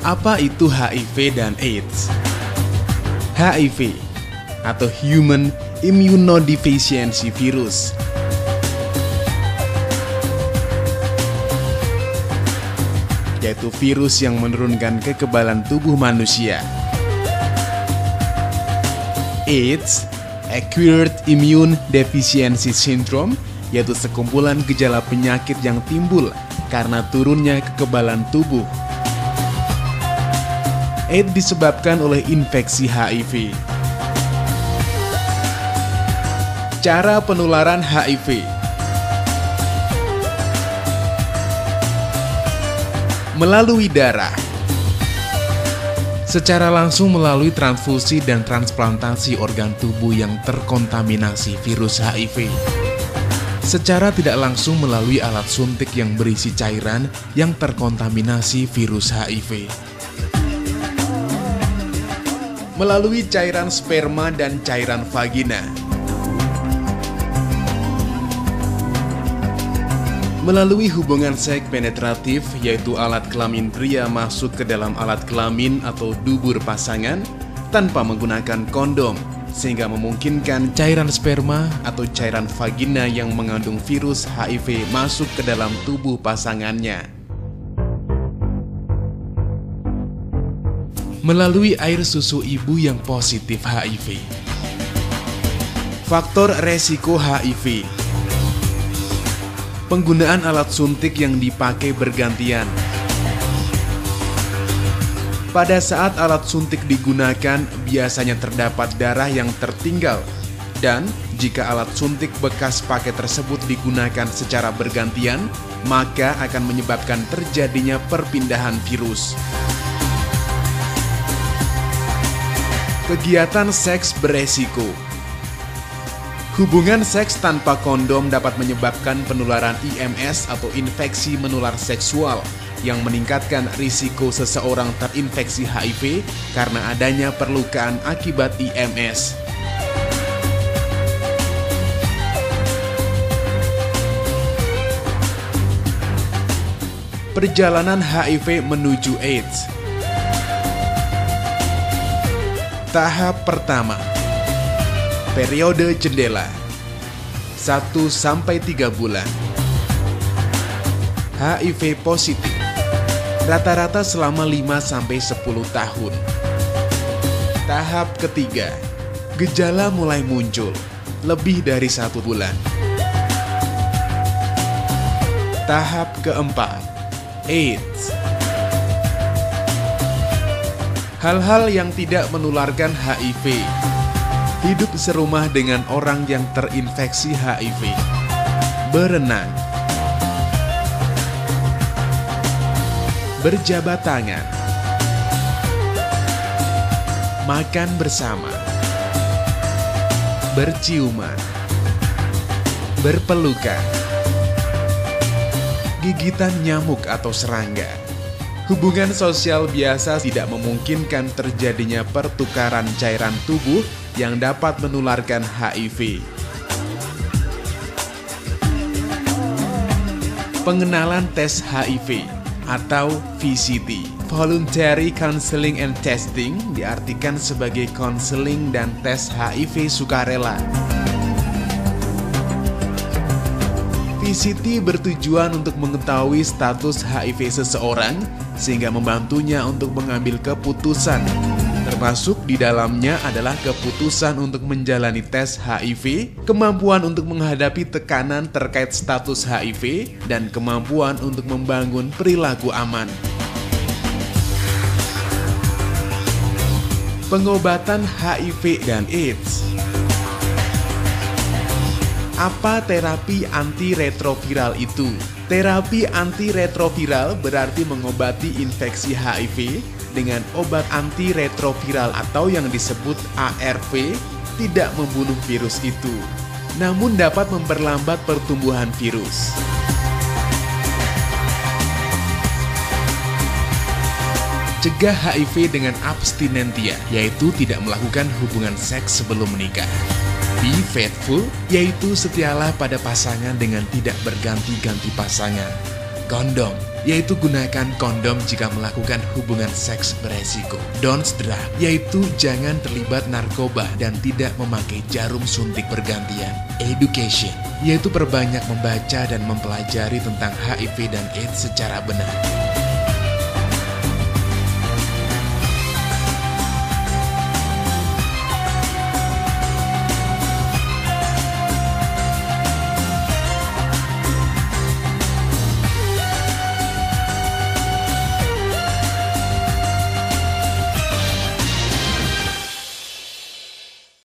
Apa itu HIV dan AIDS? HIV atau Human Immunodeficiency Virus yaitu virus yang menurunkan kekebalan tubuh manusia. AIDS, Acquired Immune Deficiency Syndrome, yaitu sekumpulan gejala penyakit yang timbul karena turunnya kekebalan tubuh. AIDS disebabkan oleh infeksi HIV. Cara penularan HIV. Melalui darah. Secara langsung melalui transfusi dan transplantasi organ tubuh yang terkontaminasi virus HIV. Secara tidak langsung melalui alat suntik yang berisi cairan yang terkontaminasi virus HIV. Melalui cairan sperma dan cairan vagina. Melalui hubungan seks penetratif, yaitu alat kelamin pria masuk ke dalam alat kelamin atau dubur pasangan tanpa menggunakan kondom, sehingga memungkinkan cairan sperma atau cairan vagina yang mengandung virus HIV masuk ke dalam tubuh pasangannya. Melalui air susu ibu yang positif HIV. Faktor resiko HIV. Penggunaan alat suntik yang dipakai bergantian. Pada saat alat suntik digunakan, biasanya terdapat darah yang tertinggal. Dan jika alat suntik bekas pakai tersebut digunakan secara bergantian, maka akan menyebabkan terjadinya perpindahan virus. Kegiatan seks beresiko. Hubungan seks tanpa kondom dapat menyebabkan penularan IMS atau infeksi menular seksual yang meningkatkan risiko seseorang terinfeksi HIV karena adanya perlukaan akibat IMS. Perjalanan HIV menuju AIDS. Tahap pertama. Periode jendela 1-3 bulan. HIV positif rata-rata selama 5-10 tahun. Tahap ketiga. Gejala mulai muncul lebih dari 1 bulan. Tahap keempat. AIDS. Hal-hal yang tidak menularkan HIV. Hidup serumah dengan orang yang terinfeksi HIV. Berenang. Berjabat tangan. Makan bersama. Berciuman. Berpelukan. Gigitan nyamuk atau serangga. Hubungan sosial biasa tidak memungkinkan terjadinya pertukaran cairan tubuh yang dapat menularkan HIV. Pengenalan tes HIV atau VCT, Voluntary Counseling and Testing, diartikan sebagai konseling dan tes HIV sukarela. VCT bertujuan untuk mengetahui status HIV seseorang sehingga membantunya untuk mengambil keputusan. Termasuk di dalamnya adalah keputusan untuk menjalani tes HIV, kemampuan untuk menghadapi tekanan terkait status HIV, dan kemampuan untuk membangun perilaku aman. Pengobatan HIV dan AIDS. Apa terapi antiretroviral itu? Terapi antiretroviral berarti mengobati infeksi HIV dengan obat antiretroviral atau yang disebut ARV tidak membunuh virus itu, namun dapat memperlambat pertumbuhan virus. Cegah HIV dengan abstinentia, yaitu tidak melakukan hubungan seks sebelum menikah. Be faithful, yaitu setialah pada pasangan dengan tidak berganti-ganti pasangan. kondom, yaitu gunakan kondom jika melakukan hubungan seks beresiko. Don't drug, yaitu jangan terlibat narkoba dan tidak memakai jarum suntik bergantian. Education, yaitu perbanyak membaca dan mempelajari tentang HIV dan AIDS secara benar.